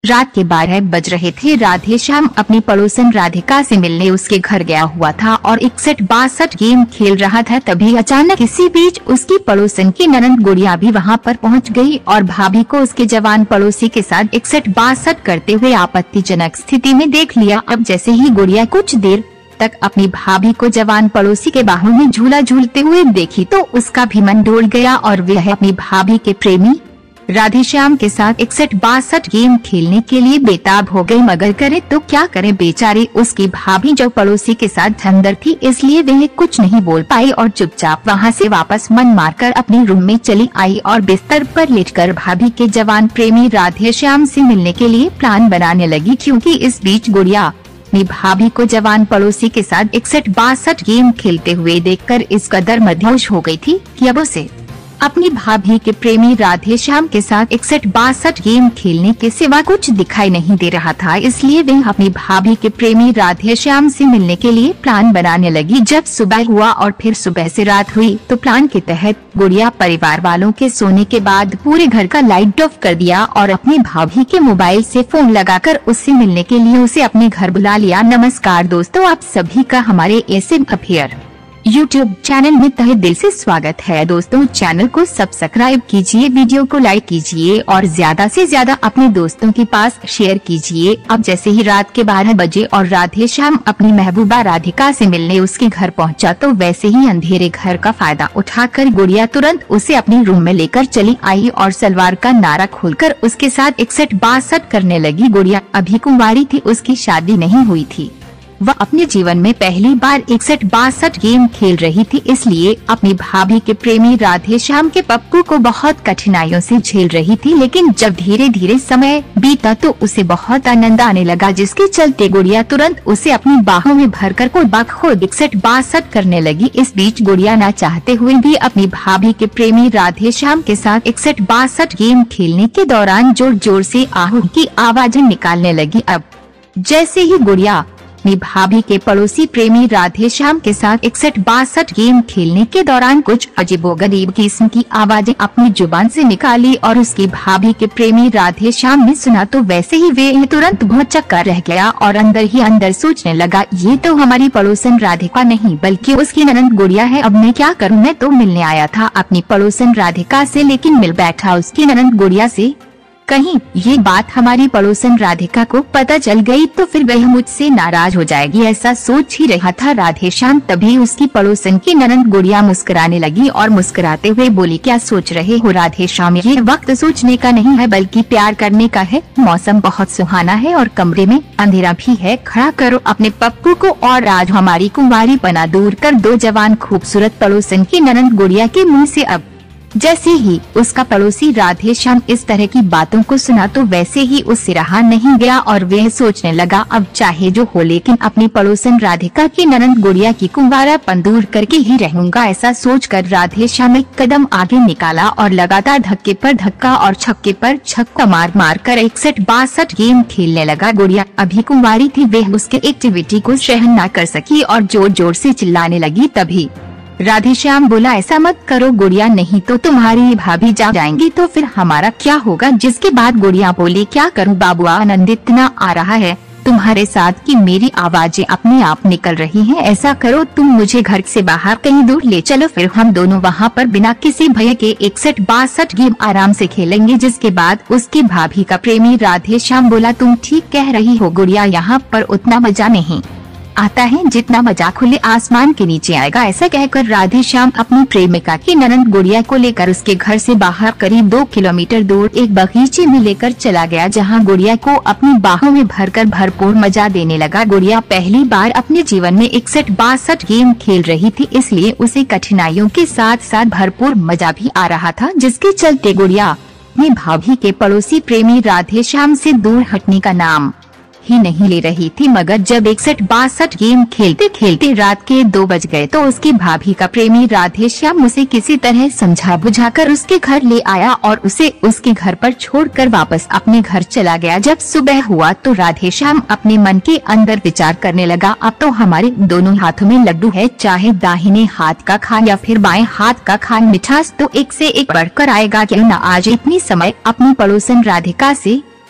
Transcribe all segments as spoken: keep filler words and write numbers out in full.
रात के बारह बज रहे थे। राधे श्याम अपनी पड़ोसन राधिका से मिलने उसके घर गया हुआ था और इकसठ बासठ गेम खेल रहा था। तभी अचानक इसी बीच उसकी पड़ोसन की ननंद गुड़िया भी वहां पर पहुंच गई और भाभी को उसके जवान पड़ोसी के साथ इकसठ बासठ करते हुए आपत्तिजनक स्थिति में देख लिया। अब जैसे ही गुड़िया कुछ देर तक अपनी भाभी को जवान पड़ोसी के बाहों में झूला झूलते हुए देखी तो उसका भी मन डोल गया और वह अपनी भाभी के प्रेमी राधे श्याम के साथ इकसठ बासठ गेम खेलने के लिए बेताब हो गई। मगर करे तो क्या करे, बेचारी उसकी भाभी जो पड़ोसी के साथ अंदर थी, इसलिए वह कुछ नहीं बोल पाई और चुपचाप वहां से वापस मन मारकर अपने रूम में चली आई और बिस्तर पर लेटकर भाभी के जवान प्रेमी राधे श्याम से मिलने के लिए प्लान बनाने लगी। क्योंकि इस बीच गुड़िया अपनी भाभी को जवान पड़ोसी के साथ इकसठ बासठ गेम खेलते हुए देखकर इस कदर मदहोश हो गई थी कि अब उसे अपनी भाभी के प्रेमी राधे श्याम के साथ इकसठ बासठ गेम खेलने के सिवा कुछ दिखाई नहीं दे रहा था। इसलिए वह अपनी भाभी के प्रेमी राधे श्याम से मिलने के लिए प्लान बनाने लगी। जब सुबह हुआ और फिर सुबह से रात हुई तो प्लान के तहत गुड़िया परिवार वालों के सोने के बाद पूरे घर का लाइट ऑफ कर दिया और अपनी भाभी के मोबाइल से फोन लगाकर उससे मिलने के लिए उसे अपने घर बुला लिया। नमस्कार दोस्तों, आप सभी का हमारे S M affair YouTube channel में तहे दिल से स्वागत है। दोस्तों, चैनल को सब्सक्राइब कीजिए, वीडियो को लाइक कीजिए और ज्यादा से ज्यादा अपने दोस्तों के पास शेयर कीजिए। अब जैसे ही रात के बारह बजे और राधे श्याम अपनी महबूबा राधिका से मिलने उसके घर पहुंचा तो वैसे ही अंधेरे घर का फायदा उठाकर गुड़िया तुरंत उसे अपने रूम में लेकर चली आई और सलवार का नारा खोलकर उसके साथ इकसठ बासठ करने लगी। गुड़िया अभी कुंवारी थी, उसकी शादी नहीं हुई थी। वह अपने जीवन में पहली बार इकसठ बासठ गेम खेल रही थी, इसलिए अपनी भाभी के प्रेमी राधे श्याम के पप्पू को बहुत कठिनाइयों से झेल रही थी। लेकिन जब धीरे धीरे समय बीता तो उसे बहुत आनंद आने लगा, जिसके चलते गुड़िया तुरंत उसे अपनी बाहों में भरकर को बखूब इकसठ बासठ करने लगी। इस बीच गुड़िया न चाहते हुए भी अपनी भाभी के प्रेमी राधे श्याम के साथ इकसठ बासठ गेम खेलने के दौरान जोर जोर से आहू की आवाजें निकालने लगी। अब जैसे ही गुड़िया अपनी भाभी के पड़ोसी प्रेमी राधे श्याम के साथ इकसठ बासठ गेम खेलने के दौरान कुछ अजीबोगरीब किस्म की आवाजें अपनी जुबान से निकाली और उसकी भाभी के प्रेमी राधे श्याम ने सुना तो वैसे ही वे तुरंत भौचक्का कर रह गया और अंदर ही अंदर सोचने लगा, ये तो हमारी पड़ोसन राधिका नहीं बल्कि उसकी ननंद गुड़िया है। अब मैं क्या करूँ, मैं तो मिलने आया था अपनी पड़ोसन राधिका से, लेकिन मिल बैठा उसकी ननंद गुड़िया से। कहीं ये बात हमारी पड़ोसन राधिका को पता चल गई तो फिर वह मुझसे नाराज हो जाएगी, ऐसा सोच ही रहा था राधे श्याम। तभी उसकी पड़ोसन की ननंद गुड़िया मुस्कुराने लगी और मुस्कुराते हुए बोली, क्या सोच रहे हो राधे श्याम, ये वक्त सोचने का नहीं है बल्कि प्यार करने का है। मौसम बहुत सुहाना है और कमरे में अंधेरा भी है। खड़ा करो अपने पप्पू को और आज हमारी कुंवारी पना दूर कर दो। जवान खूबसूरत पड़ोसन की ननंद गुड़िया के मुँह से अब जैसे ही उसका पड़ोसी राधे श्याम इस तरह की बातों को सुना तो वैसे ही उससे रहा नहीं गया और वह सोचने लगा, अब चाहे जो हो लेकिन अपनी पड़ोसन राधिका की ननंद गुड़िया की कुंवारापन दूर करके ही रहूंगा। ऐसा सोचकर राधे श्याम एक कदम आगे निकाला और लगातार धक्के पर धक्का और छक्के पर छक्का मार मार कर इकसठ बासठ गेम खेलने लगा। गुड़िया अभी कुंवारी थी, वह उसके एक्टिविटी को सहन न कर सकी और जोर जोर से चिल्लाने लगी। तभी राधे श्याम बोला, ऐसा मत करो गुड़िया, नहीं तो तुम्हारी भाभी जा जाएंगी तो फिर हमारा क्या होगा। जिसके बाद गुड़िया बोली, क्या करूं बाबुआ, आनंद इतना आ रहा है तुम्हारे साथ कि मेरी आवाजें अपने आप निकल रही हैं। ऐसा करो तुम मुझे घर से बाहर कहीं दूर ले चलो, फिर हम दोनों वहां पर बिना किसी भय के इकसठ बासठ गेम आराम से खेलेंगे। जिसके बाद उसकी भाभी का प्रेमी राधे श्याम बोला, तुम ठीक कह रही हो गुड़िया, यहाँ पर उतना मजा नहीं आता है जितना मजा खुले आसमान के नीचे आएगा। ऐसा कहकर राधे श्याम अपनी प्रेमिका की ननंद गुड़िया को लेकर उसके घर से बाहर करीब दो किलोमीटर दूर एक बगीचे में लेकर चला गया, जहां गुड़िया को अपनी बाहों में भरकर भरपूर मजा देने लगा। गुड़िया पहली बार अपने जीवन में इकसठ बासठ गेम खेल रही थी, इसलिए उसे कठिनाइयों के साथ साथ भरपूर मजा भी आ रहा था, जिसके चलते गुड़िया अपनी भाभी के पड़ोसी प्रेमी राधे श्याम से दूर हटने का नाम ही नहीं ले रही थी। मगर जब इकसठ बासठ गेम खेलते खेलते रात के दो बज गए तो उसकी भाभी का प्रेमी राधे श्याम उसे किसी तरह समझा बुझाकर उसके घर ले आया और उसे उसके घर पर छोड़कर वापस अपने घर चला गया। जब सुबह हुआ तो राधे श्याम अपने मन के अंदर विचार करने लगा, अब तो हमारे दोनों हाथों में लड्डू है, चाहे दाहिने हाथ का खान या फिर बाएं हाथ का खान, मिठास तो एक से एक बढ़कर आएगा। क्यों न आज इतनी समय अपनी पड़ोसन राधिका से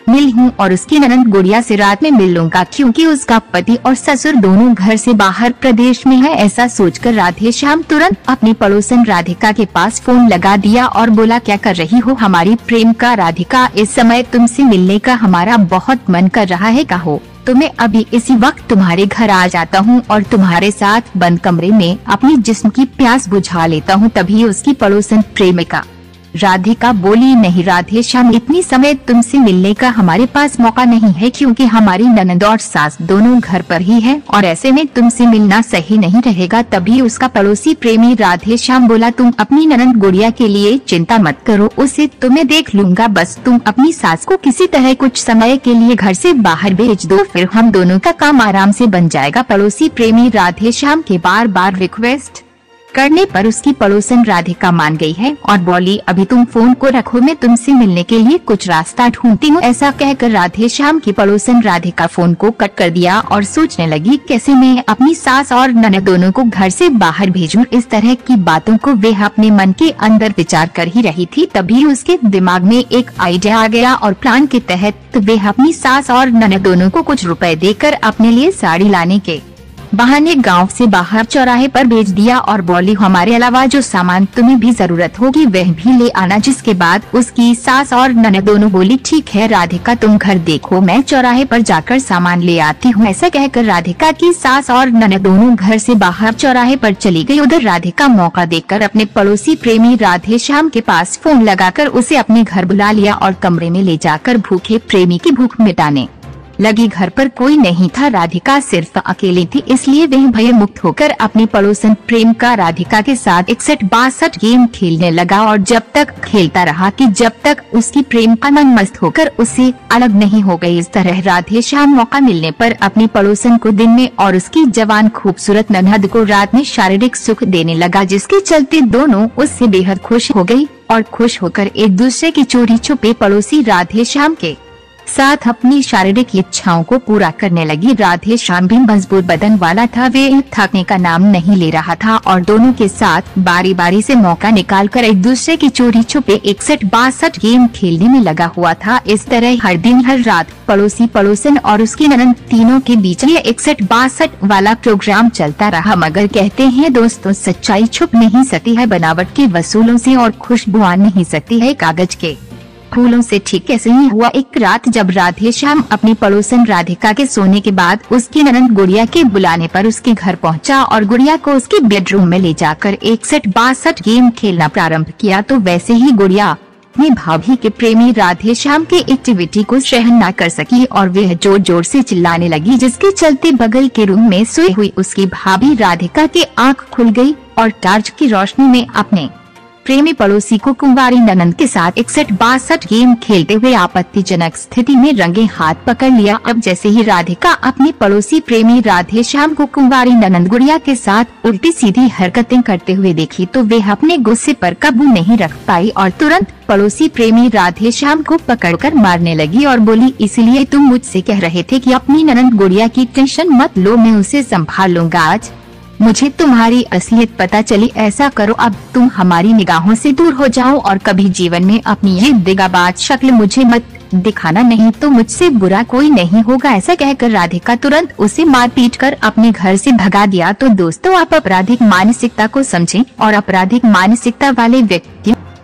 मिल हूँ और उसकी ननद गुड़िया से रात में मिल लूंगा, क्योंकि उसका पति और ससुर दोनों घर से बाहर प्रदेश में है। ऐसा सोचकर राधेश्याम तुरंत अपनी पड़ोसन राधिका के पास फोन लगा दिया और बोला, क्या कर रही हो हमारी प्रेमिका राधिका, इस समय तुमसे मिलने का हमारा बहुत मन कर रहा है, कहो तो मैं अभी इसी वक्त तुम्हारे घर आ जाता हूँ और तुम्हारे साथ बंद कमरे में अपनी जिस्म की प्यास बुझा लेता हूँ। तभी उसकी पड़ोसन प्रेमिका राधिका बोली, नहीं राधेश्याम, इतनी समय तुमसे मिलने का हमारे पास मौका नहीं है, क्योंकि हमारी ननद और सास दोनों घर पर ही है और ऐसे में तुमसे मिलना सही नहीं रहेगा। तभी उसका पड़ोसी प्रेमी राधेश्याम बोला, तुम अपनी ननद गुड़िया के लिए चिंता मत करो, उसे तो मैं देख लूंगा, बस तुम अपनी सास को किसी तरह कुछ समय के लिए घर से बाहर भेज दो, फिर हम दोनों का काम आराम से बन जाएगा। पड़ोसी प्रेमी राधेश्याम के बार बार रिक्वेस्ट करने पर उसकी पड़ोसन राधिका मान गई है और बोली, अभी तुम फोन को रखो, मैं तुमसे मिलने के लिए कुछ रास्ता ढूंढती हूँ। ऐसा कहकर राधेश्याम की पड़ोसन राधिका फोन को कट कर दिया और सोचने लगी, कैसे मैं अपनी सास और ननद दोनों को घर से बाहर भेजूं। इस तरह की बातों को वह अपने मन के अंदर विचार कर ही रही थी। तभी उसके दिमाग में एक आइडिया आ गया और प्लान के तहत वह अपनी सास और ननद दोनों को कुछ रुपए देकर अपने लिए साड़ी लाने के बहाने गांव से बाहर चौराहे पर भेज दिया और बोली, हमारे अलावा जो सामान तुम्हें भी जरूरत होगी वह भी ले आना। जिसके बाद उसकी सास और ननद दोनों बोली, ठीक है राधिका, तुम घर देखो, मैं चौराहे पर जाकर सामान ले आती हूँ। ऐसा कहकर राधिका की सास और ननद दोनों घर से बाहर चौराहे पर चली गई। उधर राधिका मौका देखकर अपने पड़ोसी प्रेमी राधेश्याम के पास फोन लगाकर उसे अपने घर बुला लिया और कमरे में ले जाकर भूखे प्रेमी की भूख मिटाने लगी। घर पर कोई नहीं था, राधिका सिर्फ अकेली थी, इसलिए वह भय मुक्त होकर अपनी पड़ोसन प्रेमिका राधिका के साथ इकसठ बासठ गेम खेलने लगा और जब तक खेलता रहा कि जब तक उसकी प्रेमिका मन मस्त होकर उससे अलग नहीं हो गई। इस तरह राधेश्याम मौका मिलने पर अपनी पड़ोसन को दिन में और उसकी जवान खूबसूरत ननद को रात में शारीरिक सुख देने लगा, जिसके चलते दोनों उससे बेहद खुश हो गयी और खुश होकर एक दूसरे की चोरी छुपे पड़ोसी राधेश्याम के साथ अपनी शारीरिक इच्छाओं को पूरा करने लगी। राधेश्याम भी मजबूत बदन वाला था, वे थकने का नाम नहीं ले रहा था और दोनों के साथ बारी बारी से मौका निकालकर एक दूसरे की चोरी छुपे इकसठ बासठ गेम खेलने में लगा हुआ था। इस तरह हर दिन हर रात पड़ोसी पड़ोसन और उसकी ननद तीनों के बीच ये इकसठ बासठ वाला प्रोग्राम चलता रहा। मगर कहते हैं दोस्तों, सच्चाई छुप नहीं सकती है बनावट के वसूलों से और खुशबू आ नहीं सकती है कागज के फूलों से। ठीक ऐसे ही हुआ एक रात, जब राधेश्याम अपनी पड़ोसन राधिका के सोने के बाद उसकी ननद गुड़िया के बुलाने पर उसके घर पहुंचा और गुड़िया को उसके बेडरूम में ले जाकर इकसठ बासठ गेम खेलना प्रारंभ किया। तो वैसे ही गुड़िया अपनी भाभी के प्रेमी राधेश्याम की एक्टिविटी को सहन न कर सकी और वह जोर जोर से चिल्लाने लगी, जिसके चलते बगल के रूम में सोई हुई उसकी भाभी राधिका की आँख खुल गयी और टार्च की रोशनी में अपने प्रेमी पड़ोसी को कुंवारी ननद के साथ इकसठ बासठ गेम खेलते हुए आपत्तिजनक स्थिति में रंगे हाथ पकड़ लिया। अब जैसे ही राधिका अपने पड़ोसी प्रेमी राधेश्याम को कुंवारी ननद गुड़िया के साथ उल्टी सीधी हरकतें करते हुए देखी तो वे अपने गुस्से पर काबू नहीं रख पाई और तुरंत पड़ोसी प्रेमी राधेश्याम को पकड़कर मारने लगी और बोली, इसलिए तुम मुझसे कह रहे थे कि अपनी ननद गुड़िया की टेंशन मत लो, मैं उसे संभाल लूंगा। आज मुझे तुम्हारी असलियत पता चली, ऐसा करो अब तुम हमारी निगाहों से दूर हो जाओ और कभी जीवन में अपनी ये दिगाबाज शक्ल मुझे मत दिखाना, नहीं तो मुझसे बुरा कोई नहीं होगा। ऐसा कहकर राधिका तुरंत उसे मार पीट कर अपने घर से भगा दिया। तो दोस्तों, आप आपराधिक मानसिकता को समझें और आपराधिक मानसिकता वाले व्यक्ति